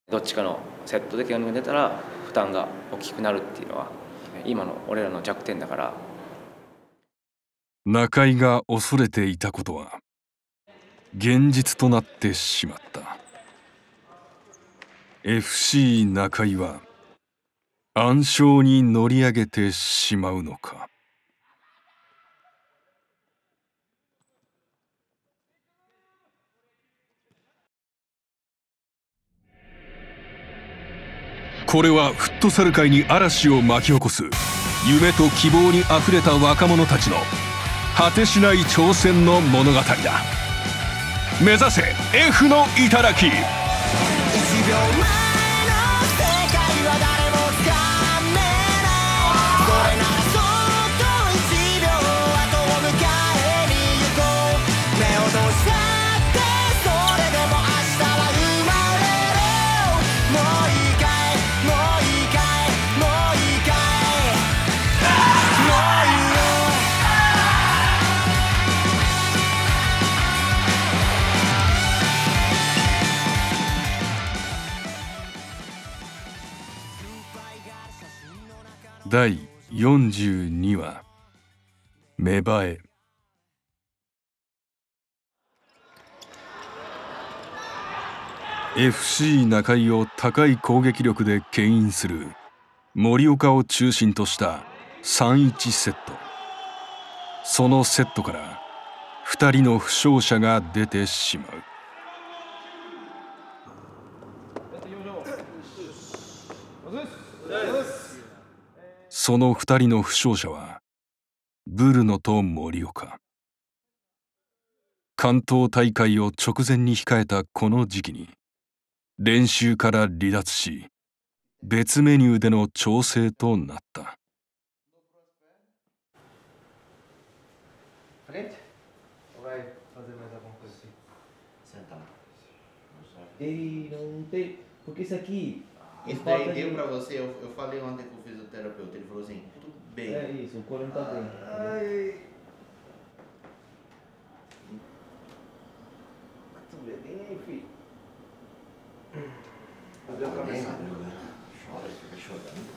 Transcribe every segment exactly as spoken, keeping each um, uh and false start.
どっちかのセットで怪我が出たら負担が大きくなるっていうのは今の俺らの弱点だから。 中井が恐れていたことは現実となってしまった。 エフシー 中井は暗礁に乗り上げてしまうのか。これはフットサル界に嵐を巻き起こす夢と希望にあふれた若者たちの果てしない挑戦の物語だ。目指せ F の頂き。だいよんじゅうにわ芽生え。エフシー 中井を高い攻撃力で牽引する森岡を中心とした さんたいいち セット。そのセットからふたりの負傷者が出てしまう。そのふたりの負傷者はブルノと森岡。関東大会を直前に控えたこの時期に練習から離脱し別メニューでの調整となった。 Isso daí deu pra você? Eu, eu falei ontem com o fisioterapeuta, ele falou assim, tudo bem. É isso, o Corinthians tá bem. Ai. Tu vê bem aí, filho. Cadê a cabeça? Chora, fica chorando.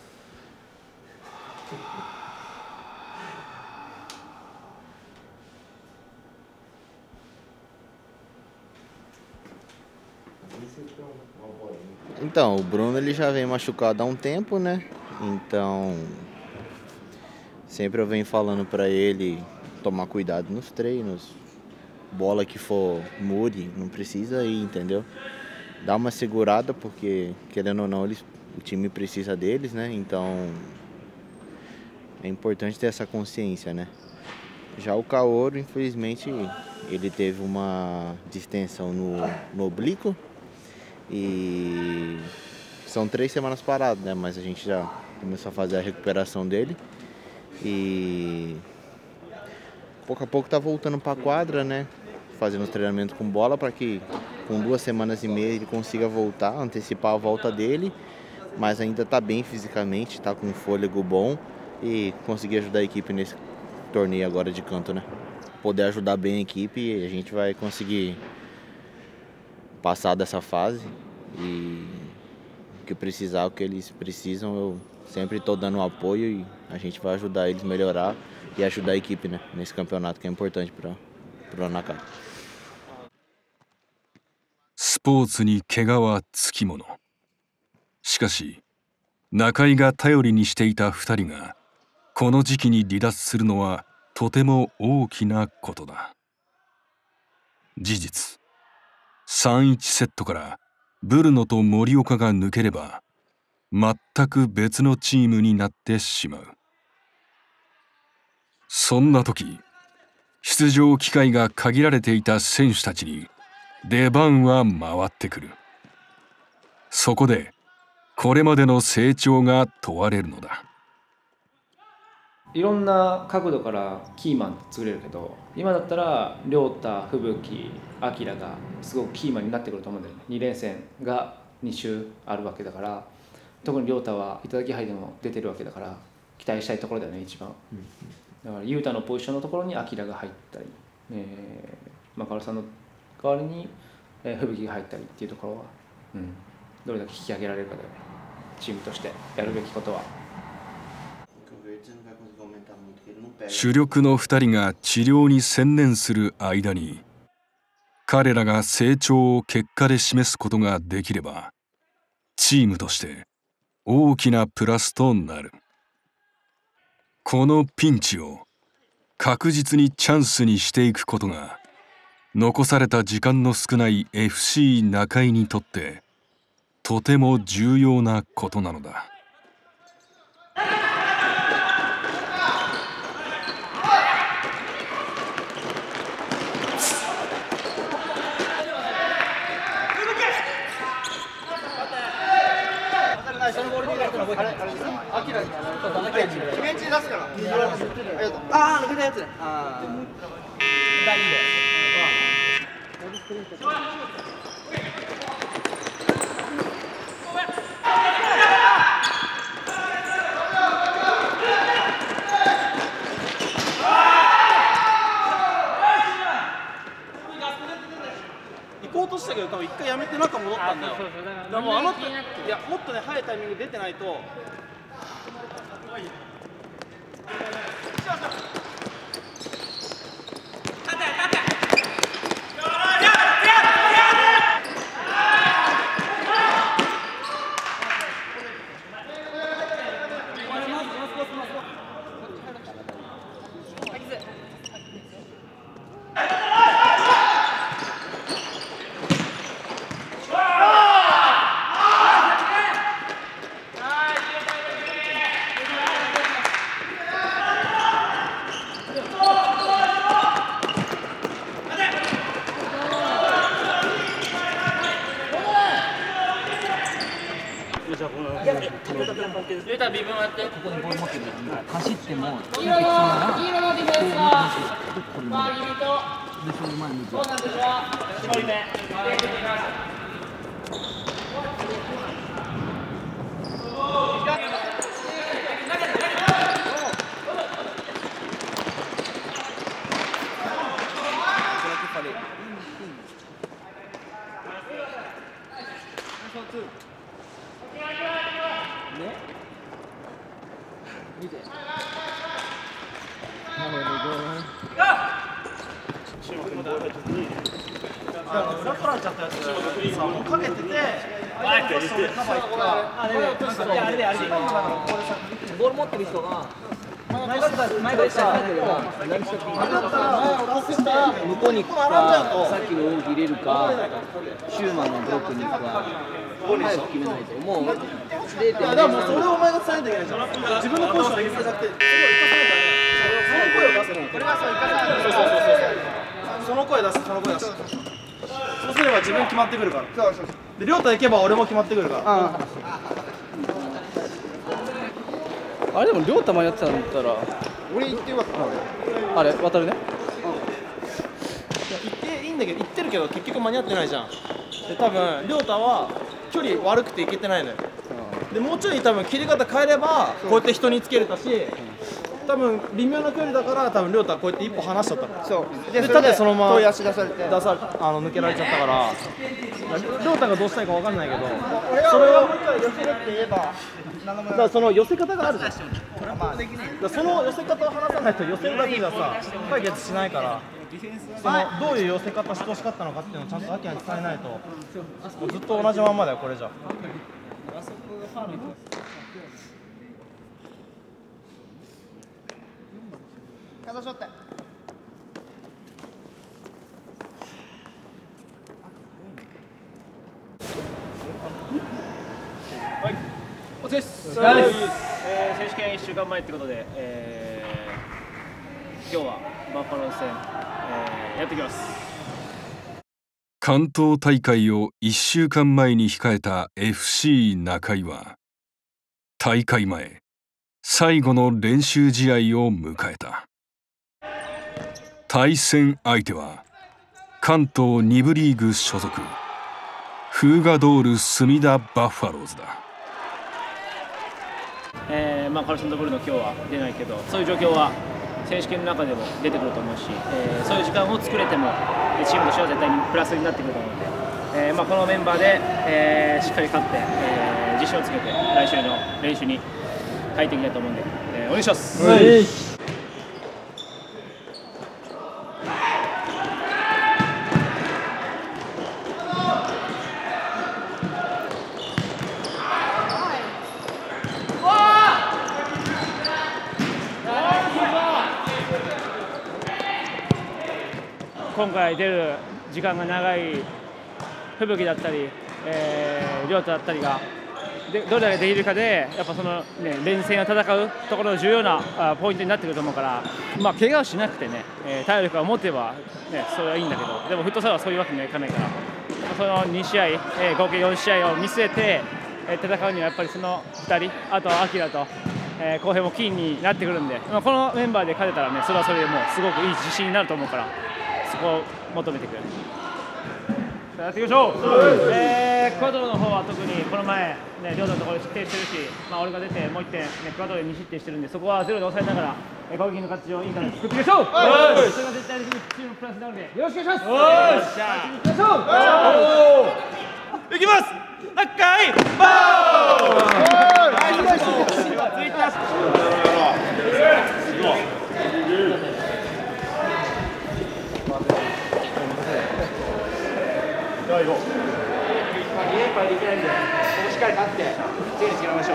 Então, o Bruno ele já vem machucado há um tempo, né? Então, sempre eu venho falando pra ele tomar cuidado nos treinos. Bola que for mude, não precisa ir, entendeu? Dá uma segurada porque, querendo ou não, eles, o time precisa deles, né? Então, é importante ter essa consciência, né? Já o Kaoru, infelizmente, ele teve uma distensão no, no oblíquo. E são três semanas paradas, né? Mas a gente já começou a fazer a recuperação dele. E pouco a pouco tá voltando para a quadra, né? Fazendo treinamento com bola para que com duas semanas e meia ele consiga voltar, antecipar a volta dele. Mas ainda tá bem fisicamente, tá com um fôlego bom e conseguir ajudar a equipe nesse torneio agora de canto, né? Poder ajudar bem a equipe e a gente vai conseguir passar dessa fase e o que precisar, o que eles precisam, eu sempre estou dando apoio e a gente vai ajudar eles a melhorar e ajudar a equipe, né, nesse campeonato que é importante para o Anakai. スポーツに怪我はつきもの。しかし中井が頼りにしていたふたりがこの時期に離脱するのはとても大きなことだ。事実さんたいいちセットからブルノと森岡が抜ければ全く別のチームになってしまう。そんな時出場機会が限られていた選手たちに出番は回ってくる。そこでこれまでの成長が問われるのだ。 いろんな角度からキーマンって作れるけど、今だったら亮太、吹雪、明がすごくキーマンになってくると思うんだよね。に連戦がに週あるわけだから、特に亮太は頂き杯でも出てるわけだから期待したいところだよね一番。だから雄太のポジションのところに明が入ったり、えー、マカルさんの代わりに吹雪が入ったりっていうところは、うん、 どれだけ引き上げられるかだよね、チームとしてやるべきことは。 主力のふたりが治療に専念する間に彼らが成長を結果で示すことができればチームとして大きなプラスとなる。このピンチを確実にチャンスにしていくことが残された時間の少ない エフシー 中井にとってとても重要なことなのだ。 ああ、抜けたやつね。ああ。行こうとしたけど、多分一回やめて中戻ったんだよ。でもあの人、いやもっとね早いタイミング出てないと。 ゆうた微分やって。 ここにボール持ってる走っても黄色の黄色のディフェンスはマーギリとそうなんですよ。絞り目。 裏取られちゃったやつさ、もうかけてて、あれであれでボール持ってる人が前から前から下に入ってれば何したっていいんだけど、向こうに行くか、さっきの動き入れるか、シューマンのブロックに行くか、早く決めないと、もうゼロてんに。 だからもうそれをお前が伝えないといけないじゃん。自分のポジションを入れてなくて、それを生かさないと。その声を出すの。これはそう生かさないと。そうそうそうそう。その声出す、その声出す。そうすれば自分決まってくるから。で、亮太行けば俺も決まってくるから。 あれでも亮太間やってたんだったら、 俺行ってよかった。 あれ渡るね。 いや行っていいんだけど、行ってるけど結局間に合ってないじゃん。で、多分亮太は距離悪くて行けてないのよ。で、もうちょい多分切り方変えればこうやって人につけれたし、多分微妙な距離だから多分亮太はこうやって一歩離しちゃったの。そうで、立ってそのまま遠い足出されて出さあの抜けられちゃったから、亮太がどうしたいかわかんないけど、それをもう一回寄せるって言えば、だからその寄せ方があるじゃん。だからその寄せ方を離さないと寄せるだけじゃさ解決しないから、そのどういう寄せ方してほしかったのかっていうのをちゃんとアキラに伝えないと、もうずっと同じまんまだよこれじゃ。 はい、お疲れっす。えー、選手権いっしゅうかんまえってことで、えー、今日はバッファローズ戦、えー、やっていきます。 関東大会をいっしゅうかんまえに控えた エフシー 中井は大会前最後の練習試合を迎えた。対戦相手は関東に部リーグ所属フーガドール隅田バッファローズだ。 えーまあ、カルソン・ド・ブルーの今日は出ないけど、そういう状況は選手権の中でも出てくると思うし、えー、そういう時間を作れてもチームとしては絶対にプラスになってくると思うので、 えーまあ、このメンバーで、えー、しっかり勝って、えー、自信をつけて来週の練習に入っていきたいと思うんで、えー、お願いします。はい、今回出る時間が長い吹雪だったり、えー、亮太だったりがでどれだけできるかで、やっぱその、ね、連戦を戦うところの重要なあポイントになってくると思うから、まあ、怪我をしなくてね、えー、体力を持てば、ね、それはいいんだけど、でもフットサルはそういうわけにはいかないから、そのに試合、えー、合計よん試合を見据えて、えー、戦うにはやっぱりそのふたり、あとアキラと、えー、浩平もキーになってくるんで、まあ、このメンバーで勝てたらね、それはそれでもうすごくいい自信になると思うから、そこを求めてくれる。やっていきましょう。えー、クワドロの方は特にこの前、ね、両のところで失点してるし、まあ、俺が出てもういってん、ね、クワドロでに失点してるんで、そこはゼロで抑えながら、えー、攻撃の形をいい形作っていきましょう。それが絶対的にチームプラスになるので、よろしくお願いします。よっしゃー、行きましょう。いきます。赤いバでは行こう。に連敗できないんで、ここしっかり勝って、次につけましょう。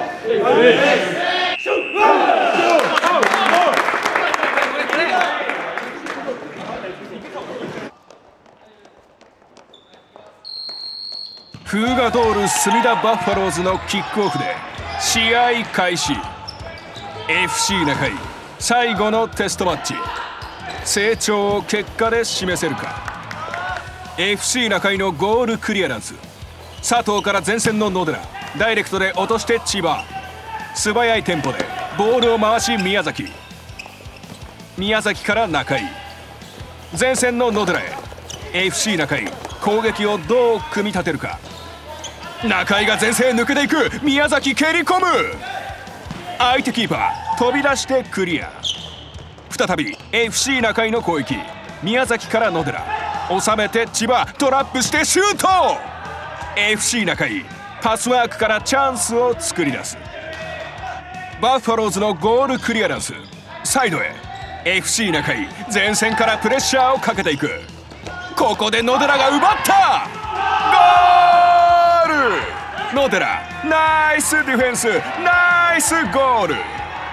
フーガドール隅田バッファローズのキックオフで試合開始。 エフシー 中井最後のテストマッチ、成長を結果で示せるか。エフシー 中井のゴールクリアランス、佐藤から前線の野寺、ダイレクトで落として千葉、素早いテンポでボールを回し宮崎、宮崎から中井、前線の野寺へ。 エフシー 中井攻撃をどう組み立てるか。中井が前線へ抜けていく、宮崎蹴り込む、相手キーパー飛び出してクリア。再び エフシー 中井の攻撃、宮崎から野寺、収めて千葉、トラップしてシュート。 エフシー 中井パスワークからチャンスを作り出す。バッファローズのゴールクリアランス、サイドへ エフシー 中井前線からプレッシャーをかけていく。ここで野寺が奪った、ゴール。野寺ナイスディフェンス、ナイスゴール。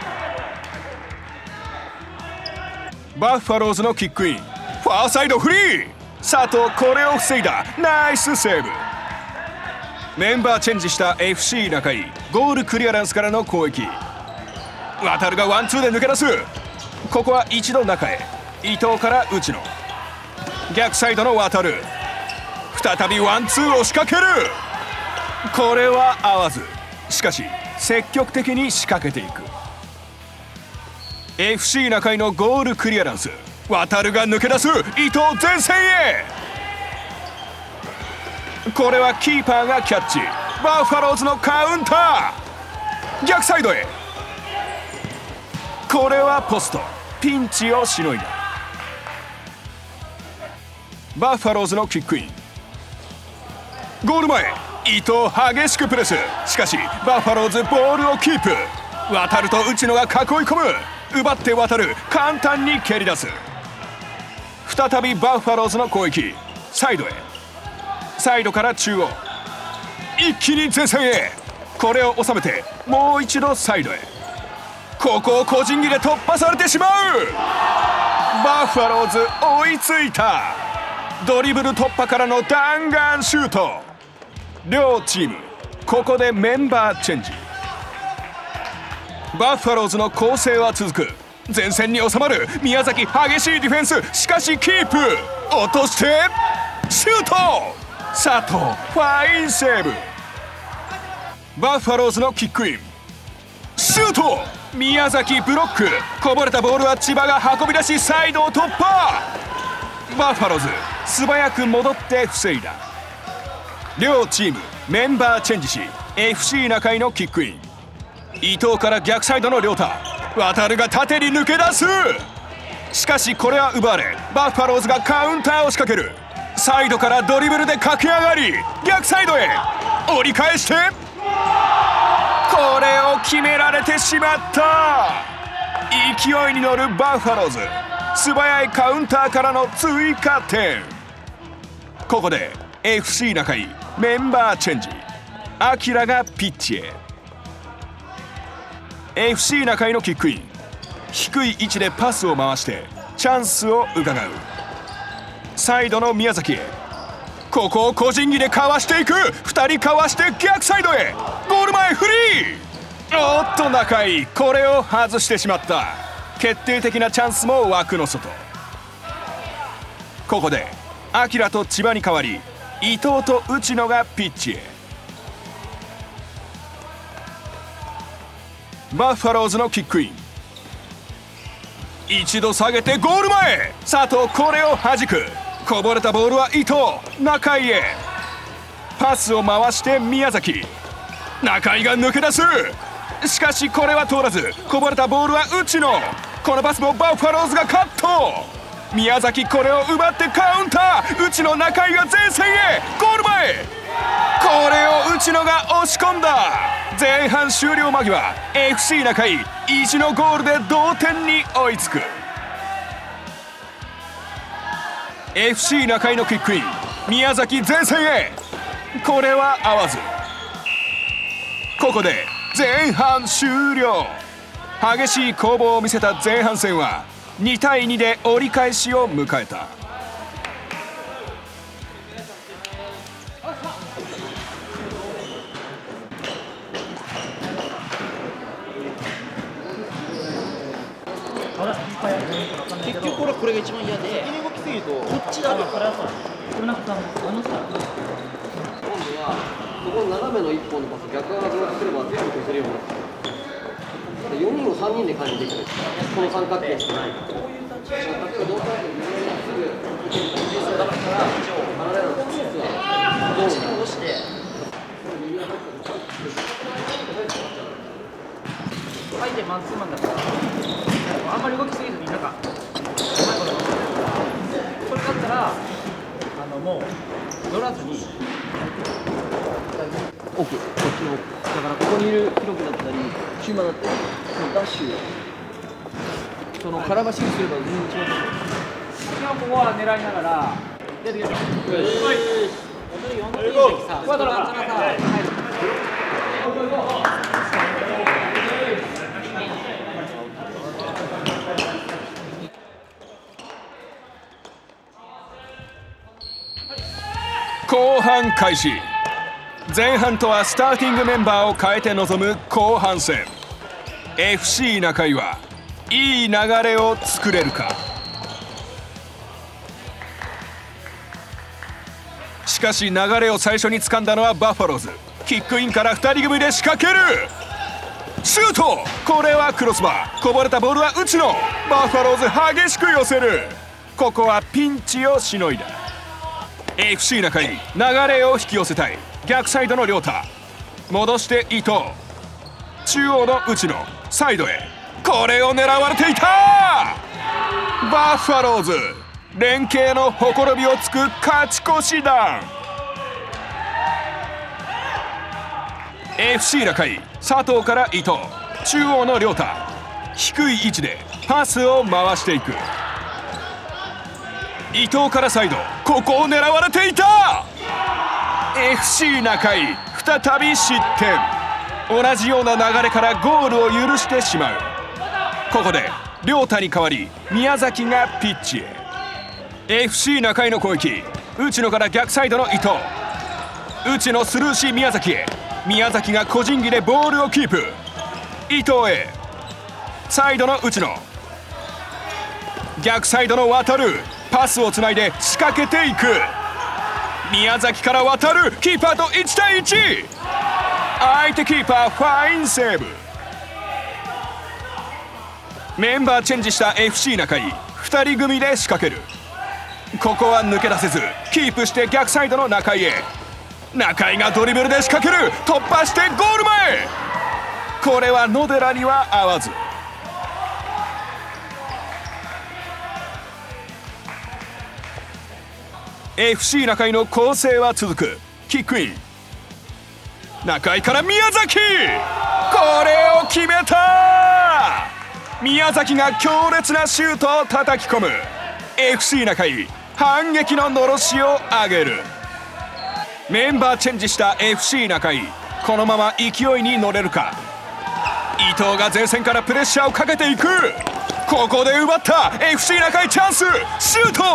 バッファローズのキックイン、ファーサイドフリー、佐藤これを防いだ、ナイスセーブ。メンバーチェンジした エフシー 中井、ゴールクリアランスからの攻撃、渡がワンツーで抜け出す。ここは一度中へ、伊藤から内野、逆サイドの渡る、再びワンツーを仕掛ける。これは合わず、しかし積極的に仕掛けていく。 エフシー 中井のゴールクリアランス、渡るが抜け出す、伊藤前線へ。これはキーパーがキャッチ、バッファローズのカウンター、逆サイドへ。これはポスト、ピンチをしのいだ。バッファローズのキックイン、ゴール前、伊藤激しくプレス、しかしバッファローズボールをキープ。渡ると内野が囲い込む、奪って渡る、簡単に蹴り出す。再びバッファローズの攻撃、サイドへ、サイドから中央、一気に前線へ。これを収めてもう一度サイドへ。ここを個人技で突破されてしまう。バッファローズ追いついた。ドリブル突破からの弾丸シュート。両チームここでメンバーチェンジ。バッファローズの攻勢は続く。前線に収まる宮崎、激しいディフェンス、しかしキープ、落としてシュート。佐藤ファインセーブ。バッファローズのキックイン、シュート。宮崎ブロック、こぼれたボールは千葉が運び出しサイドを突破。バッファローズ素早く戻って防いだ。両チームメンバーチェンジし エフシー 中井のキックイン、伊藤から逆サイドの亮太、渡るが縦に抜け出す。しかしこれは奪われ、バッファローズがカウンターを仕掛ける。 サイドからドリブルで駆け上がり逆サイドへ折り返して、これを決められてしまった。勢いに乗るバファローズ、素早いカウンターからの追加点。ここで エフシー 中井メンバーチェンジ。アキラがピッチへ。 エフシー 中井のキックイン、低い位置でパスを回してチャンスをうかがう。サイドの宮崎へ、ここを個人技でかわしていく。ふたりかわして逆サイドへ、ゴール前フリー。おっと中井、これを外してしまった。決定的なチャンスも枠の外。ここでアキラと千葉に代わり伊藤と内野がピッチへ。バファローズのキックイン、一度下げてゴール前、佐藤これを弾く。こぼれたボールは伊藤、中井へ。パスを回して宮崎、中井が抜け出す。しかしこれは通らず、こぼれたボールは内野。このパスもバファローズがカット。宮崎これを奪ってカウンター。内野、中井が前線へ、ゴール前。これを内野が押し込んだ。前半終了間際、 エフシー 中井意地のゴールで同点に追いつく。 エフシー 中井のキックイン、宮崎前線へ、これは合わず。ここで前半終了。激しい攻防を見せた前半戦はにたいにで折り返しを迎えた。 結局俺これが一番嫌で、 先に動きすぎるとこっちだけこれはそうでもなんかさ、あのさ、 今度はここの斜めのいっぽんのパス逆側ブロックすれば全部消せるようになってる。よにんをさんにんで管理できる。この三角形しかない。例えば同体の上にすぐだから離れるの実はどうに戻して相手マンツーマンだからあんまり動きすぎずになんかこれだったらあのもう乗らずに奥、こっちの奥だからここにいる広くだったりシューマンだったりそのダッシュその空走りすれば全然違う。 今ここは狙いながら出てきて、ここだから後半開始。前半とはスターティングメンバーを変えて臨む後半戦。 エフシー 中井はいい流れを作れるか。しかし流れを最初に掴んだのはバファローズ。キックインからふたり組で仕掛ける。シュート、これはクロスバー。こぼれたボールは内野。バファローズ激しく寄せる。ここはピンチをしのいだ。 エフシー 中井流れを引き寄せたい。逆サイドの亮太、戻して伊藤、中央の内野、サイドへ。これを狙われていた。バファローズ連携のほころびをつく勝ち越し弾。 エフシー 中井、佐藤から伊藤、中央の亮太、低い位置でパスを回していく。伊藤からサイド、ここを狙われていた。 エフシー 中井再び失点。同じような流れからゴールを許してしまう。ここで亮太に代わり宮崎がピッチへ。 エフシー 中井の攻撃、内野から逆サイドの伊藤、内野スルーし宮崎へ。宮崎が個人技でボールをキープ。伊藤へ、サイドの内野、逆サイドの渡る。パスをつないで仕掛けていく。宮崎から渡る。キーパーといちたいいち。相手キーパーファインセーブ。メンバーチェンジした エフシー 中井、ふたり組で仕掛ける。ここは抜け出せずキープして逆サイドの中井へ。中井がドリブルで仕掛ける。突破してゴール前。これは野寺には合わず。 エフシー 中井の攻勢は続く。キックイン、中井から宮崎、これを決めた。宮崎が強烈なシュートを叩き込む。 エフシー 中井反撃ののろしを上げる。メンバーチェンジした エフシー 中井、このまま勢いに乗れるか。伊藤が前線からプレッシャーをかけていく。ここで奪った エフシー 中井、チャンス、シュート。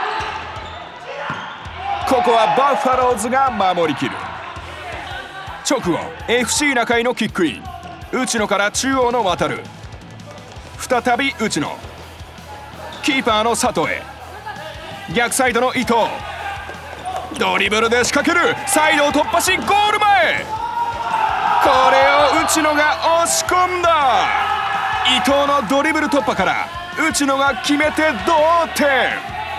ここはバファローズが守りきる。直後 エフシー 中井のキックイン、内野から中央の渡る。再び内野、キーパーの佐藤へ、逆サイドの伊藤、ドリブルで仕掛ける。サイドを突破しゴール前、これを内野が押し込んだ。伊藤のドリブル突破から内野が決めて同点。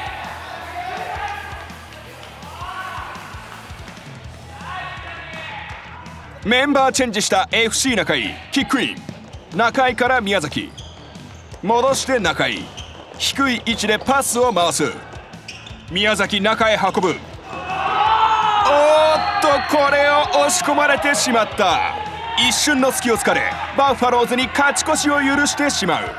メンバーチェンジした エフシー 中井、キックイン、中井から宮崎、戻して中井、低い位置でパスを回す。宮崎中へ運ぶ。おーっと、これを押し込まれてしまった。一瞬の隙を突かれバファローズに勝ち越しを許してしまう。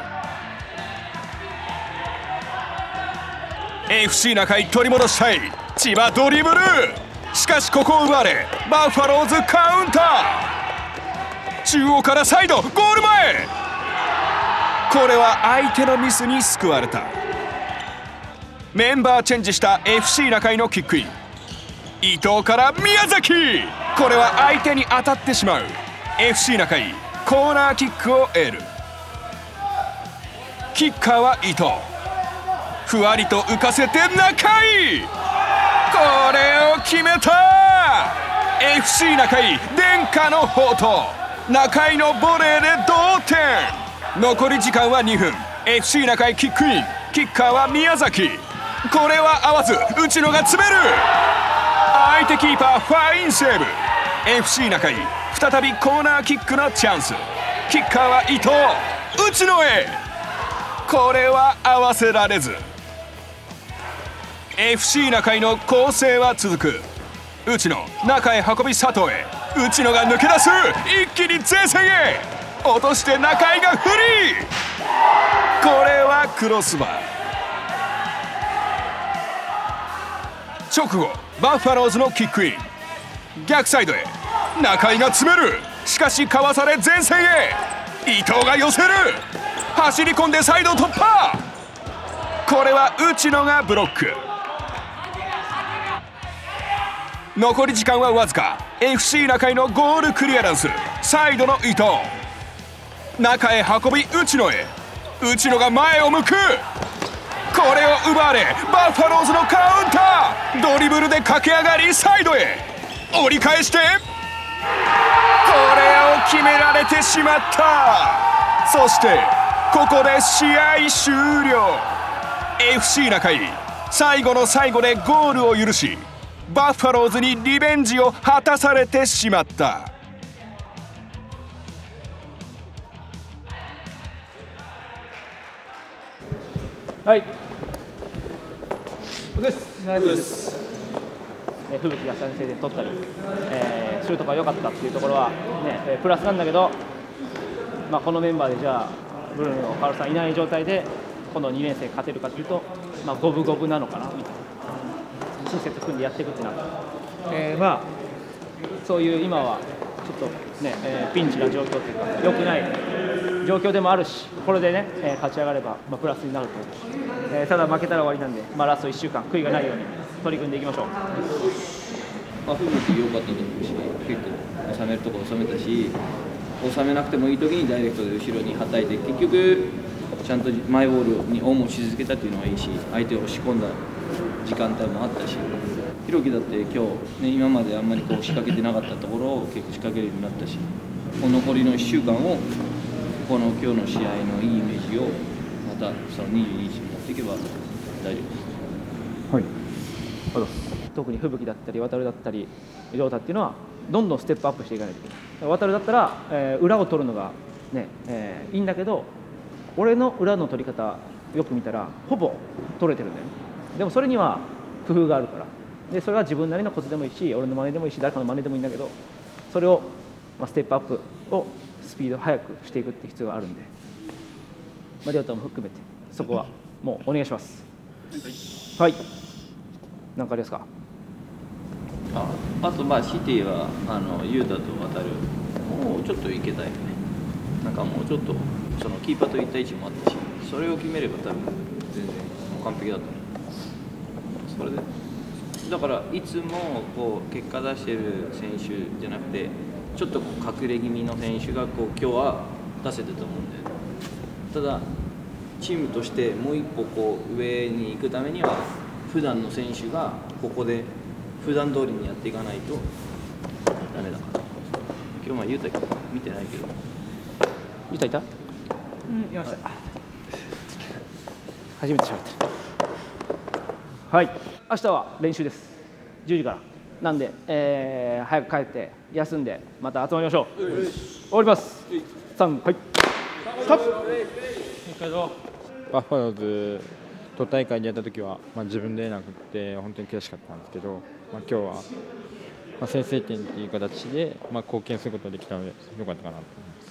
エフシー 中井取り戻したい。千葉ドリブル、しかしここを奪われバファローズカウンター。中央からサイド、ゴール前、これは相手のミスに救われた。メンバーチェンジした エフシー 中井のキックイン、伊藤から宮崎、これは相手に当たってしまう。 エフシー 中井コーナーキックを得る。キッカーは伊藤、ふわりと浮かせて中井、これを決めた。 エフシー 中井伝家の宝刀、中井のボレーで同点。残り時間はにふん。 エフシー 中井キックイン、キッカーは宮崎、これは合わず内野が詰める。相手キーパーファインセーブ。 エフシー 中井再びコーナーキックのチャンス。キッカーは伊藤、内野へ、これは合わせられず。 エフシー 中井の攻勢は続く。内野中へ運び佐藤へ、内野が抜け出す。一気に前線へ落として中井がフリー、これはクロスバー。直後バファローズのキックイン、逆サイドへ中井が詰める。しかしかわされ前線へ、伊藤が寄せる。走り込んでサイド突破、これは内野がブロック。残り時間はわずか。 エフシー 中井のゴールクリアランス、サイドの伊藤、中へ運び内野へ、内野が前を向く。これを奪われバファローズのカウンター。ドリブルで駆け上がりサイドへ折り返して、これを決められてしまった。そしてここで試合終了。 エフシー 中井最後の最後でゴールを許しバファローズにリベンジを果たされてしまった。 はい。です。です。え吹雪が先制で取ったり、えー、シュートが良かったっていうところはね、えー、プラスなんだけど、まあこのメンバーでじゃあブルーのカールさんいない状態でこのにねん生勝てるかというと、まあ五分五分なのかなみたいな。新セット組んでやっていくってなった。えー、まあそういう今はちょっとね、えー、ピンチな状況というか良くない状況でもあるし、これでね、えー、勝ち上がれば、まあ、プラスになると思う、えー、ただ負けたら終わりなんで、まあ、ラストいっしゅうかん悔いがないように取り組んでいきましょう。 まあ、吹雪良かったと思うし、結構収めるところ収めたし、収めなくてもいい時にダイレクトで後ろにはたいて、結局ちゃんとマイボールにオンをし続けたっていうのはいいし、相手を押し込んだ時間帯もあったし、弘樹だって今日、ね、今まであんまりこう仕掛けてなかったところを結構仕掛けるようになったし、この残りのいっしゅうかんをこの今日の試合のいいイメージをまたそのにじゅうににちに持っていけば大丈夫です。 はい。特に吹雪だったり渡るだったり亮太っていうのはどんどんステップアップしていかないといけない。渡るだったら、えー、裏を取るのがね、えー、いいんだけど、俺の裏の取り方よく見たらほぼ取れてるんだよね。でもそれには工夫があるから。でそれは自分なりのコツでもいいし、俺の真似でもいいし、誰かの真似でもいいんだけど、それを、まあ、ステップアップをスピード速くしていくって必要があるんで、まあ、亮太も含めてそこはもうお願いします。はい、何かありますか？ あ, あとまあシティはあのユータと渡るもうちょっといけたいよね。なんかもうちょっとそのキーパーといった位置もあったし、それを決めれば多分全然もう完璧だと思う。それでだからいつもこう結果出してる選手じゃなくて、ちょっとこう隠れ気味の選手がこう今日は出せてたと思うんで、ただチームとしてもう一歩こう上に行くためには普段の選手がここで普段通りにやっていかないとダメだから。今日はユータ見てないけど。 ユータいた？うん、いました。初めてしゃべった。はい、明日は練習です。じゅうじから。なんで、えー、早く帰って休んでまた集まりましょう。終わります。さん、はい。ストップ。 バッファローズ都大会でやった時は、まあ、自分で出なくて本当に悔しかったんですけど、まあ、今日は、まあ、先制点という形で、まあ、貢献することができたので良かったかなと思います。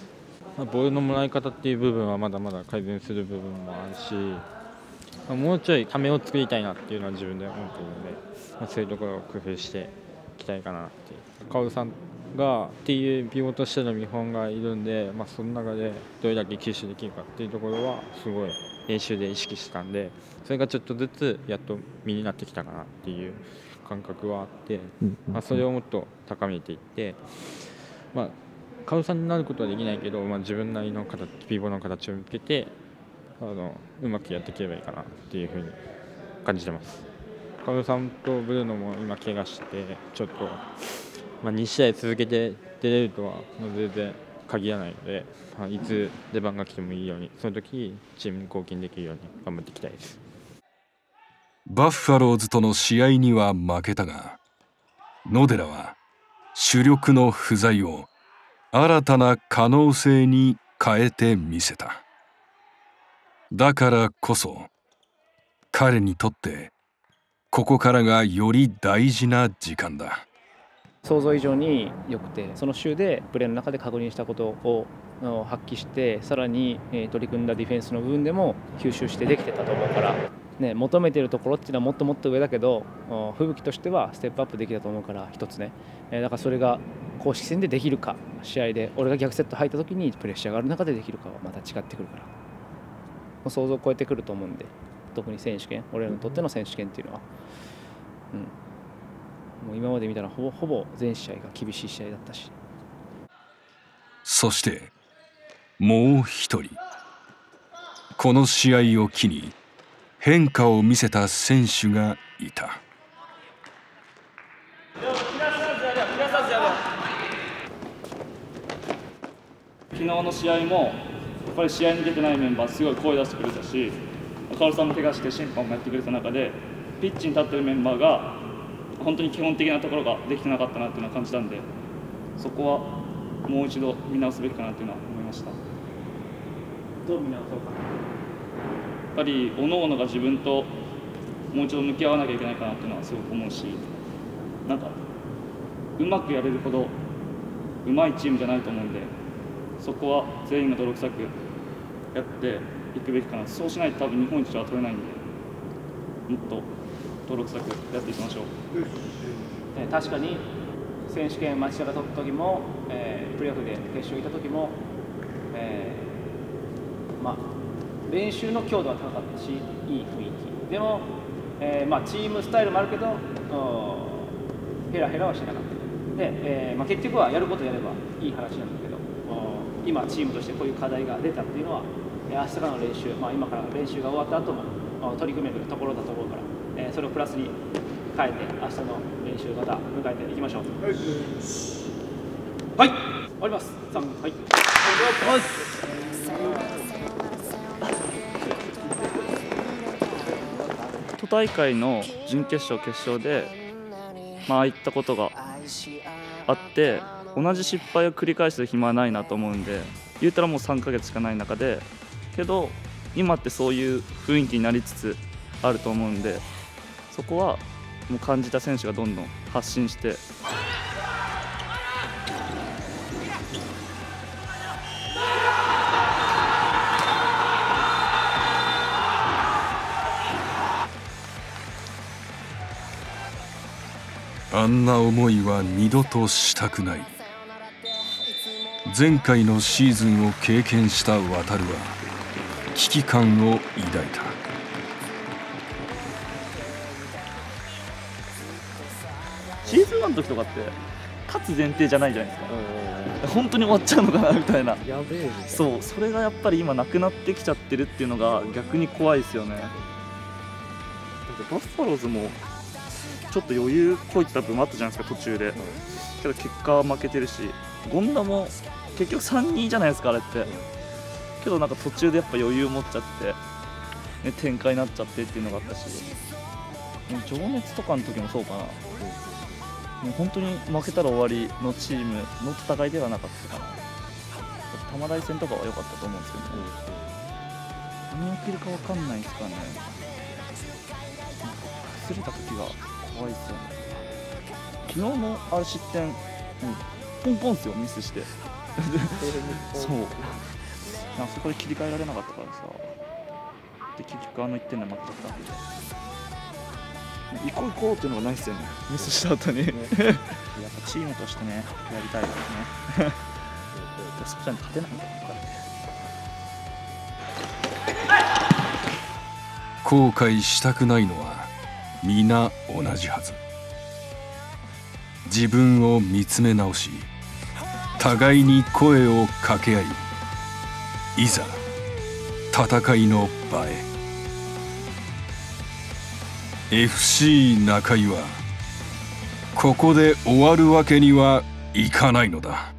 まあ、ボールのもらい方っていう部分はまだまだ改善する部分もあるし、まあ、もうちょいためを作りたいなっていうのは自分で思っているので、まあ、そういうところを工夫していきたいかなっていう。カオルさんがっていうピボットしての見本がいるんで、まあ、その中でどれだけ吸収できるかっていうところはすごい練習で意識したんで、それがちょっとずつやっと身になってきたかなっていう感覚はあって、まあ、それをもっと高めていって、まあ、カオルさんになることはできないけど、まあ、自分なりの形ピボの形を見つけてあのうまくやっていければいいかなっていうふうに感じてます。カオルさんとブルーノも今怪我してちょっと、まあ、に試合続けて出れるとは全然限らないので、まあ、いつ出番が来てもいいように、その時チームに貢献できるように頑張っていきたいです。 バッファローズとの試合には負けたが、野寺は主力の不在を新たな可能性に変えてみせた。だからこそ彼にとってここからがより大事な時間だ。 想像以上に良くて、その週でプレーの中で確認したことを発揮して、さらに取り組んだディフェンスの部分でも吸収してできてたと思うから、ね、求めているところっていうのはもっともっと上だけど、吹雪としてはステップアップできたと思うから一つね、だからそれが公式戦でできるか、試合で俺が逆セット入った時にプレッシャーがある中でできるかはまた違ってくるから、想像を超えてくると思うんで、特に選手権、俺らにとっての選手権っていうのは、うん、もう今まで見たらほぼほぼ全試合が厳しい試合だったし。 そしてもう一人、この試合を機に変化を見せた選手がいた。 昨日の試合もやっぱり試合に出てないメンバーすごい声出してくれたし、カオルさんも怪我して審判もやってくれた中で、ピッチに立ってるメンバーが本当に基本的なところができてなかったなっていうのは感じたんで、そこはもう一度見直すべきかなっていうのは思いました。 どう見直そうか。 やっぱり各々が自分ともう一度向き合わなきゃいけないかなっていうのはすごく思うし、なんかうまくやれるほどうまいチームじゃないと思うんで、そこは全員が泥臭くやっていくべきかな。そうしないと多分日本一は取れないんで、もっと泥臭くやっていきましょう。 確かに選手権町田が取った時も、えー、プレーオフで決勝行った時も、えー、まあ練習の強度は高かったし、いい雰囲気でも、えーまあ、チームスタイルもあるけどヘラヘラはしてなかったで、えーまあ、結局はやることやればいい話なんだけど、今チームとしてこういう課題が出たっていうのは、明日からの練習、まあ、今から練習が終わった後も取り組めるところだと思うから、えー、それをプラスに変えて明日の練習また迎えていきましょう。はい、終わります。さん、はい。 都大会の準決勝、決勝で、まあああいったことがあって、同じ失敗を繰り返す暇はないなと思うんで、言うたらもうさんかげつしかない中で、けど今ってそういう雰囲気になりつつあると思うんで、そこはもう感じた選手がどんどん発信して。 あんな思いは二度としたくない。前回のシーズンを経験した航は危機感を抱いた。 シーズンワンの時とかって勝つ前提じゃないじゃないですか。本当に終わっちゃうのかなみたいな。 やべえ。 そう、それがやっぱり今なくなってきちゃってるっていうのが逆に怖いですよね。だってバファローズもちょっと余裕こいてた部分もあったじゃないですか途中で。けど結果は負けてるし、権田も結局 さんたいに じゃないですかあれって。けどなんか途中でやっぱ余裕持っちゃって、ね、展開になっちゃってっていうのがあったし、情熱とかの時もそうかな。もう本当に負けたら終わりのチームの戦いではなかったかな。玉大戦とかは良かったと思うんですけど、ね、何起きるか分かんないですからね。崩れた時が怖いですよね。昨日のあれ失点、うん、ポンポンですよ、ミスしてそう、あそこで切り替えられなかったからさ、で結局あのいってんで負けちゃったんで、行こう行こうっていうのがないですよね、ミスした後に、ね、やっぱチームとしてね、やりたいですねそっちに勝てないんだからね。 後悔したくないのは皆同じはず。自分を見つめ直し、互いに声を掛け合い、いざ戦いの場へ。 エフシー 中井はここで終わるわけにはいかないのだ。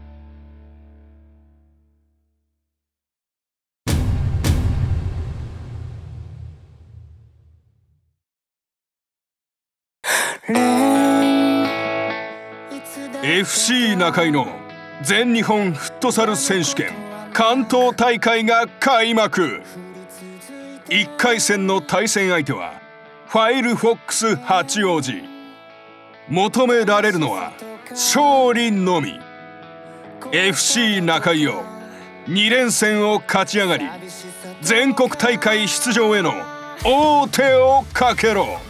エフシー 中井の全日本フットサル選手権関東大会が開幕。いっかい戦の対戦相手はファイルフォックス八王子。求められるのは勝利のみ。 エフシー 中井よ、に連戦を勝ち上がり全国大会出場への王手をかけろ。